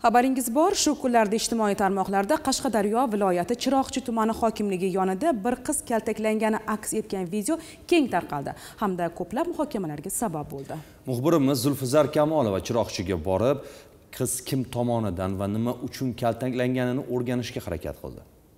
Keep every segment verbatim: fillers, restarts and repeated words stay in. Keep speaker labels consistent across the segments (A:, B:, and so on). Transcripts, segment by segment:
A: Xabaringiz bor, shu kunlarda ijtimoiy tarmoqlarda Qashqadaryo viloyati Chiroqchi tumani hokimligi yonida bir qiz kaltaklangani aks etgan video keng tarqaldi hamda ko'plab muhokamalarga sabab bo'ldi.
B: Muxbirimiz Zulfizar Kamolova Chiroqchiga borib, qiz kim tomonidan va nima uchun kaltaklanganini o'rganishga harakat qildi.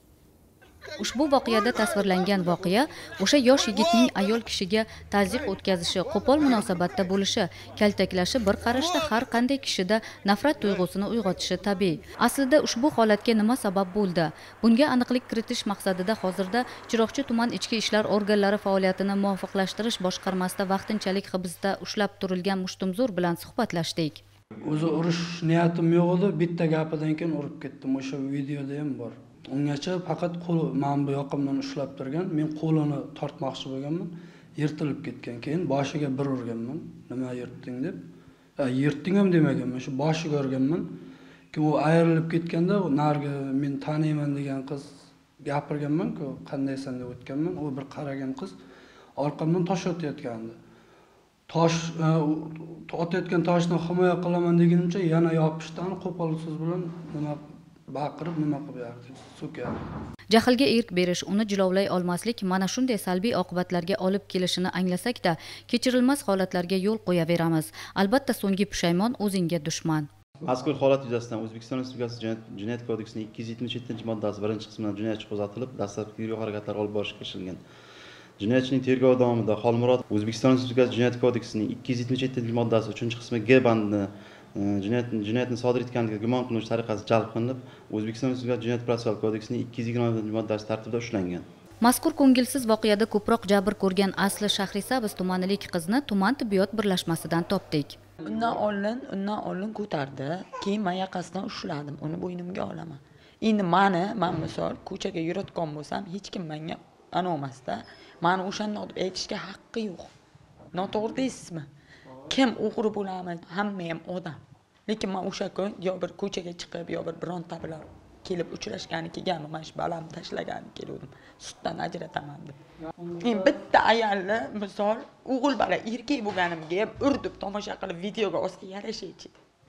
C: Ushbu voqeada tasvirlangan voqea o'sha yosh yigitning ayol kishiga tazyiq o'tkazishi, qo'pol munosabatda bo'lishi, kaltaklashi bir qarashda har qanday kishida nafrat tuyg'usini uyg'otishi tabiiy. Aslida ushbu holatga nima sabab bo'ldi? Bunga aniqlik kiritish maqsadida hozirda Chiroqchi tuman ichki ishlar organlari faoliyatini muvofiqlashtirish boshqarmasida vaqtinchalik hibsda ushlab turilgan Mushtumzo'r bilan suhbatlashdik.
D: O'zi urish niyatim yo'q edi, bitta gapidan keyin urib ketdim. O'sha videoda ham bor. Ungacha faqat qo'l men bu yoqimdan ushlab turgan, men qo'lini tortmoqchi bo'lganman, yirtilib ketgan. Keyin boshiga bir urganman. Nima yirtding deb. Ha, yirtding ham demaganman, shu boshiga urganman. Keyin u ayrilib ketganda, nargi men taniyman degan qiz gapirganman-ku, qandaysan deb o'tganman. U bir qaragan qiz orqamdan tosh otayotgandi. Tosh otayotgan toshni himoya qilaman deganimcha yana yopishdan qo'pol so'z bilan nima baqirib nima qilyapti, so'kyapti.
C: Jahlga erk berish, uni jilovlay olmaslik mana shunday salbiy oqibatlarga olib kelishini anglasak-da, kechirilmas holatlarga yo'l qo'yaveramiz. Albatta so'nggi pushaymon o'zingga dushman.
E: Mazkur holat yuzasidan O'zbekiston Respublikasi Jinoyat kodeksining ikki yuz yetmish yettinchi moddasi birinchi qismidan jinoyatchi qo'zg'atilib, dastlabki tergov harakatlari olib borishga kirishilgan. Jinoyatchining tergovi davomida Xolmurod O'zbekiston Respublikasi Jinoyat kodeksining ikki yuz yetmish yettinchi moddasi uchinchi qismi G bandini jinoyat jinoyatni sodir etganligiga gumon qilinuvchi tariqasida jalb qilinib, O'zbekiston Respublikasi Jinoyat protsessual kodeksining ikki yuz yigirma oltinchi moddasi tartibida ushlangan.
C: Mazkur ko'ngilsiz voqeada ko'proq jabr ko'rgan asli Shahrisabz tumanilik qizni tuman tibbiyot birlashmasidan topdik.
F: Undan oldin, undan oldin ko'tardi, keyin men yoqasidan ushladim, uni bo'ynimga olaman. Endi meni, men misol ko'chaga yurayotgan bo'lsam, hech kim menga anomasda, meni o'shanda deb aytishga haqqi yo'q. Noto'g'ri deysizmi? Kim o'g'ri bo'laman, hamma ham odam. Lekin men o'sha kun yo bir ko'chaga chiqib, yo bir bironta bilan kelib uchrashgani kelganman, men shu balam tashlagani keldim. Sutdan ajrataman deb. Men bitta ayolni, misol, o'g'il bola erkak bo'lganimga ham urib tomosha qilib videoga olsa yarashaychi.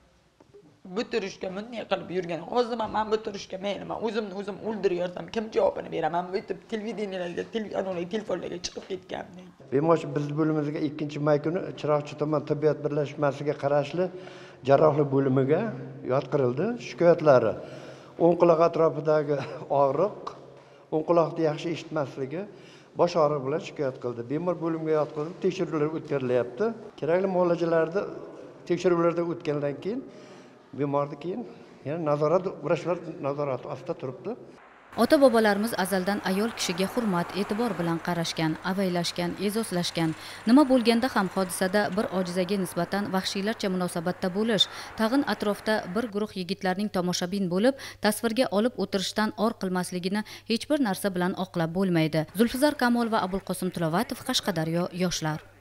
F: Bitirishga bunday qilib yurgan. Hozir men bitirishga mayliman, o'zimni o'zim o'ldirayorsam kim javobini beraman? Men bitib televideniyalarga, televiziyalarga, telefonlarga chiqib ketganman.
G: Bemosh biz bo'limimizga ikkinchi may kuni Chiroqchi tuman tibbiyot birlashmasiga qarashli jarrohlik bo'limiga yotqirildi. Shikoyatlari o'ng quloq atrofidagi og'riq, o'ng quloqni yaxshi eshitmasligi, bosh og'rig'i bilan shikoyat qildi. Bemor bo'limga yotqizilib, tekshiruvlar o'tkazilyapti. Kerakli muolajalarda tekshiruvlardan o'tgandan keyin bemorni keyin yana nazorat, vrachlar nazorati ostida turibdi.
C: Ota-bobolarimiz azaldan ayol kishiga hurmat, e'tibor bilan qarashgan, avaylashgan, e'zozlashgan. Nima bo'lganda ham hodisada bir ojizaga nisbatan vahshiylarcha munosabatda bo'lish, tag'in atrofda bir guruh yigitlarning tomoshabin bo'lib, tasvirga olib o'tirishdan or qilmasligini hech bir narsa bilan oqlab bo'lmaydi. Zulfizar Kamol va Abulqosim Tilovatov, Qashqadaryo yoshlar.